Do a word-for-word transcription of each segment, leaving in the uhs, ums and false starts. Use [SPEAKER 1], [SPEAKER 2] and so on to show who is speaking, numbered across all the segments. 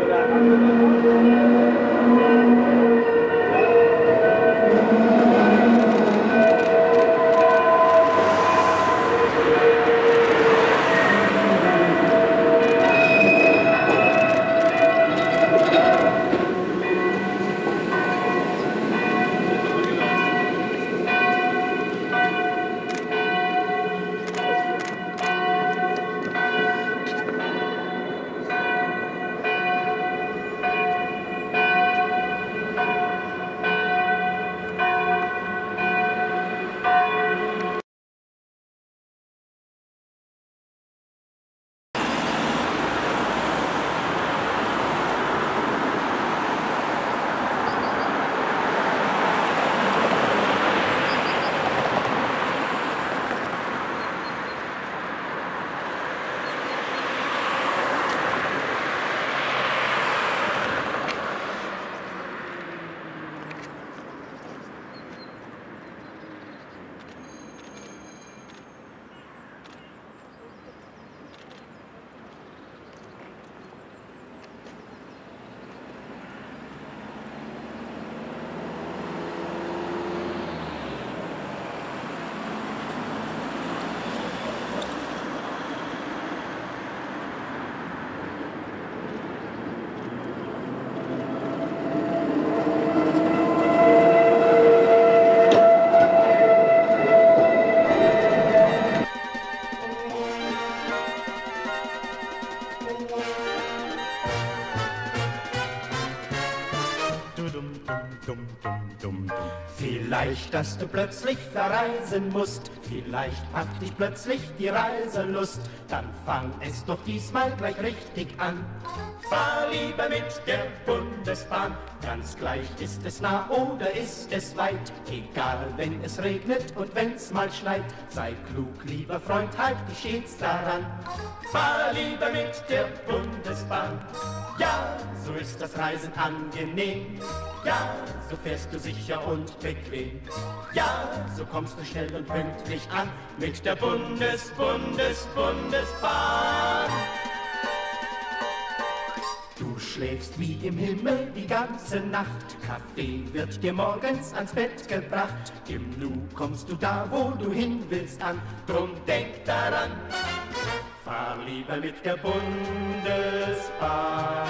[SPEAKER 1] Vielleicht, dass du plötzlich verreisen musst, vielleicht packt dich plötzlich die Reiselust, dann fang es doch diesmal gleich richtig an. Fahr lieber mit der Bundesbahn, ganz gleich ist es nah oder ist es weit, egal wenn es regnet und wenn's mal schneit, sei klug, lieber Freund, halt dich stets daran. Fahr lieber mit der Bundesbahn, ja, so ist das Reisen angenehm, ja, so fährst du sicher und bequem, ja, so kommst du schnell und pünktlich an mit der Bundes, Bundes, Bundesbahn. Du schläfst wie im Himmel die ganze Nacht, Kaffee wird dir morgens ans Bett gebracht, im Nu kommst du da, wo du hin willst an, drum denk daran, fahr lieber mit der Bundesbahn.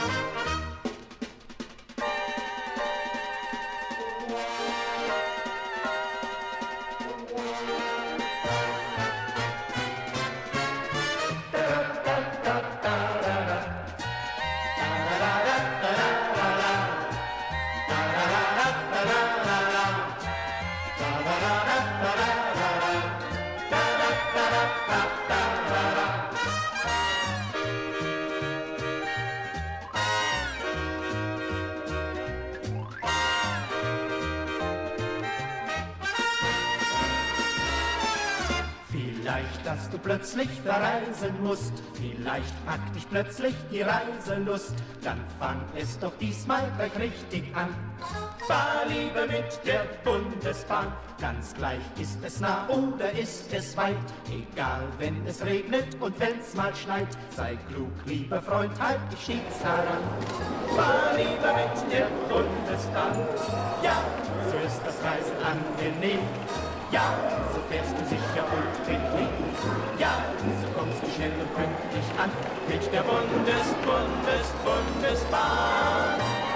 [SPEAKER 1] Vielleicht, dass du plötzlich verreisen musst, vielleicht packt dich plötzlich die Reiselust, dann fang es doch diesmal gleich richtig an. Fahr lieber mit der Bundesbahn, ganz gleich ist es nah oder ist es weit, egal wenn es regnet und wenn's mal schneit, sei klug, lieber Freund, halt dich stets daran. Fahr lieber mit der Bundesbahn, ja, so ist das Reisen angenehm. Ja, so fährst du sicher und bequem. Ja, so kommst du schnell und pünktlich an mit der Bundes, Bundes, Bundesbahn.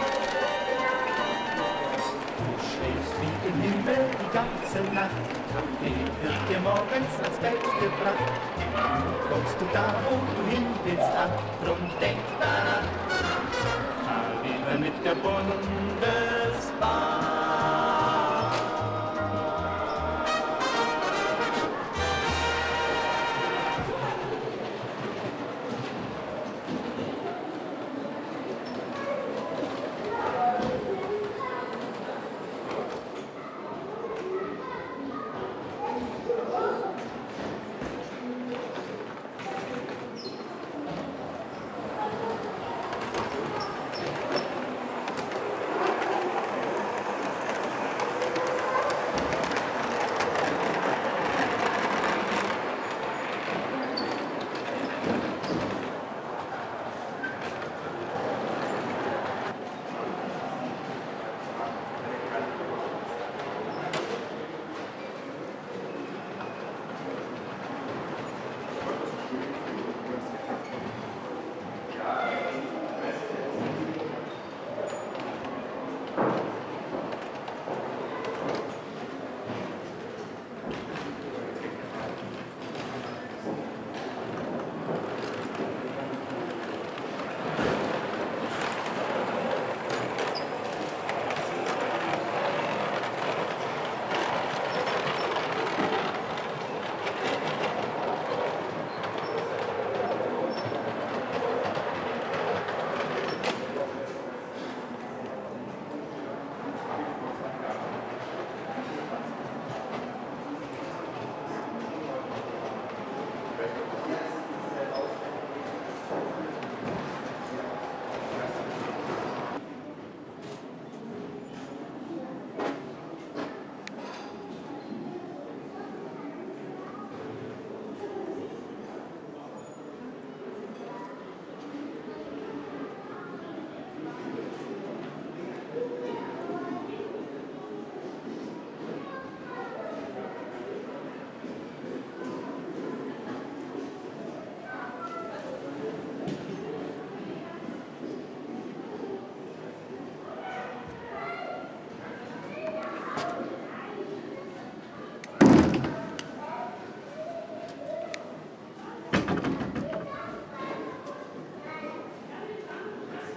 [SPEAKER 1] Du schläfst wie im Himmel die ganze Nacht, Kaffee wird dir morgens ans Bett gebracht. Nun kommst du da, wo du hin willst an, drum denk daran, fahr lieber mit der Bundesbahn.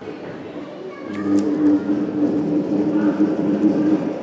[SPEAKER 2] Thank you.